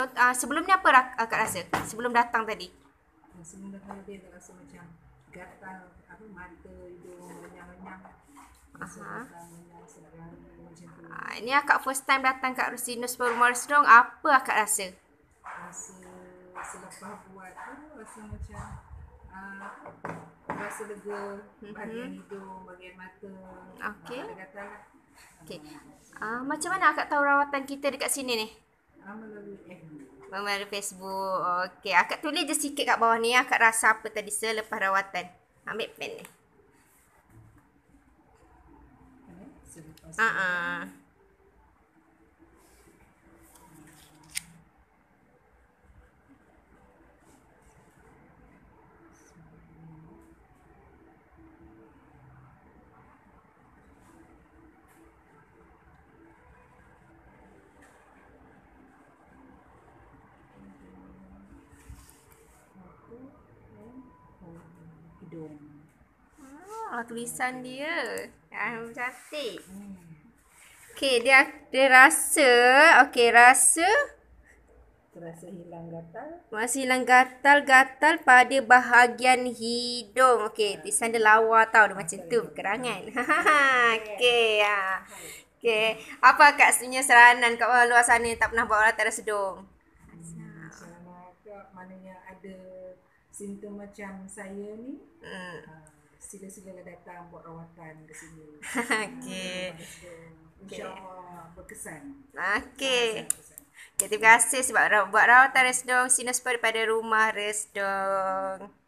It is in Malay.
sebelum ni apa akak rasa? Sebelum datang tadi? Sebelum datang dia rasa macam gatal, mata, hidung, renyang-renyang. Rasa gatal, renyang, sedap lari macam tu. Ini akak first time datang kat Sinus Rumah Resdung. Apa akak rasa? Rasa selepas buat tu rasa macam rasa lega bahagian hidung, bahagian mata. Okey. Ada gatal lah. Okey. Macam mana akak tahu rawatan kita dekat sini ni? Melalui FB. Melalui Facebook. Okey, akak tulis je sikit kat bawah ni. Akak rasa apa tadi selepas rawatan. Ambil pen ni. Selepas hidung. Tulisan dia. Cantik. Okey, dia rasa. Okey, rasa Terasa hilang gatal. masih hilang gatal-gatal pada bahagian hidung. Okey, tulisan dia lawa tau. Dia macam tu berkerangan. Okey. Okey. Apa akak punya saranan kat luar sana yang tak pernah buat rawatan Resdung? Selama maknanya ada simptom macam saya ni, sila-sila datang buat rawatan ke sini. Okey. InsyaAllah berkesan. Okey. Okay, terima kasih sebab buat rawatan Resdung Sinus pada Rumah Resdung.